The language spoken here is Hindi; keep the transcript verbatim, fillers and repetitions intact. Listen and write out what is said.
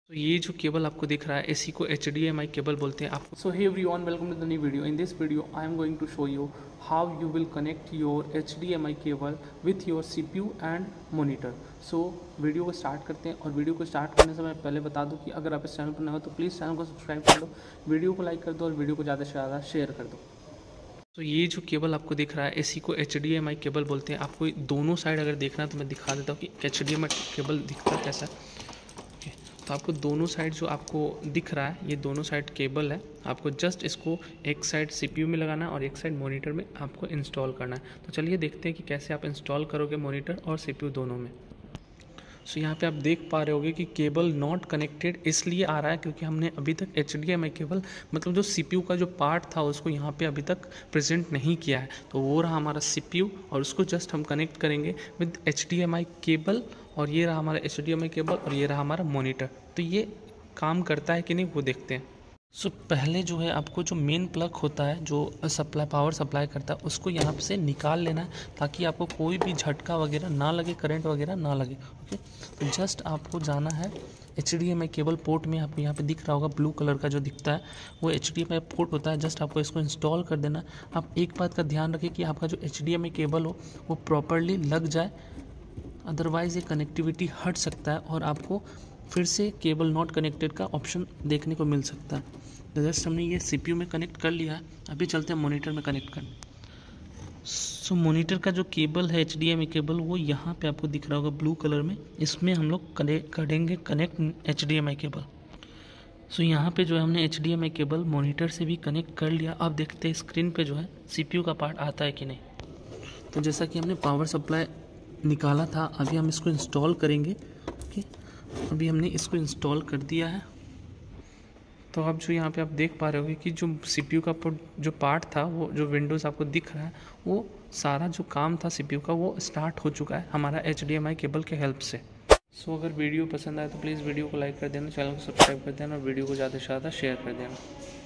तो ये जो केबल आपको दिख रहा है इसी को H D M I cable बोलते हैं आपको। So hey everyone, welcome to the new video. In this video I am going to show you how you will connect your H D M I cable with your C P U and monitor. So video को स्टार्ट करते हैं। और वीडियो को स्टार्ट करने से मैं पहले बता दूं कि अगर आप इस चैनल पर नए हो तो प्लीज़ चैनल को सब्सक्राइब कर दो, वीडियो को लाइक कर दो और वीडियो को ज़्यादा से ज़्यादा शेयर कर दो। तो ये जो केबल आपको दिख रहा है इसी को H D M I cable बोलते हैं। आपको दोनों साइड अगर देखना है तो मैं दिखा देता हूँ कि H D M I cable दिखता है कैसा। ओके, तो आपको दोनों साइड जो आपको दिख रहा है ये दोनों साइड केबल है। आपको जस्ट इसको एक साइड सी पी यू में लगाना है और एक साइड मॉनिटर में आपको इंस्टॉल करना है। तो चलिए देखते हैं कि कैसे आप इंस्टॉल करोगे मॉनिटर और सी पी यू दोनों में। सो so, यहाँ पे आप देख पा रहे होगे कि केबल नॉट कनेक्टेड इसलिए आ रहा है क्योंकि हमने अभी तक H D M I cable मतलब जो सी पी यू का जो पार्ट था उसको यहाँ पे अभी तक प्रेजेंट नहीं किया है। तो वो रहा हमारा सी पी यू और उसको जस्ट हम कनेक्ट करेंगे with H D M I cable. और ये रहा हमारा H D M I cable और ये रहा हमारा मॉनिटर। तो ये काम करता है कि नहीं वो देखते हैं। सो so, पहले जो है आपको जो मेन प्लग होता है जो सप्लाई पावर सप्लाई करता है उसको यहाँ से निकाल लेना है ताकि आपको कोई भी झटका वगैरह ना लगे, करंट वगैरह ना लगे। ओके, तो जस्ट आपको जाना है H D M I cable port में। आपको यहाँ पे दिख रहा होगा ब्लू कलर का जो दिखता है वो H D M I port होता है। जस्ट आपको इसको इंस्टॉल कर देना। आप एक बात का ध्यान रखें कि आपका जो H D M I cable हो वो प्रॉपरली लग जाए, अदरवाइज़ ये कनेक्टिविटी हट सकता है और आपको फिर से केबल नॉट कनेक्टेड का ऑप्शन देखने को मिल सकता है। तो जस्ट हमने ये सी पी यू में कनेक्ट कर लिया है। अभी चलते हैं मॉनिटर में कनेक्ट करने। सो मॉनिटर का जो केबल है H D M I cable वो यहाँ पे आपको दिख रहा होगा ब्लू कलर में। इसमें हम लोग कनेक्ट करेंगे connect H D M I cable. So यहाँ पे जो है हमने H D M I cable monitor से भी कनेक्ट कर लिया। अब देखते हैं स्क्रीन पे जो है सी पी यू का पार्ट आता है कि नहीं। तो जैसा कि हमने पावर सप्लाई निकाला था अभी हम इसको इंस्टॉल करेंगे। ओके, अभी हमने इसको इंस्टॉल कर दिया है। तो अब जो यहाँ पे आप देख पा रहे होगे कि जो सी पी यू का जो पार्ट था वो जो विंडोज़ आपको दिख रहा है वो सारा जो काम था सी पी यू का वो स्टार्ट हो चुका है हमारा H D M I cable के हेल्प से। सो so, अगर वीडियो पसंद आए तो प्लीज़ वीडियो को लाइक कर देना, चैनल को सब्सक्राइब कर देना और वीडियो को ज़्यादा से ज़्यादा शेयर कर देना।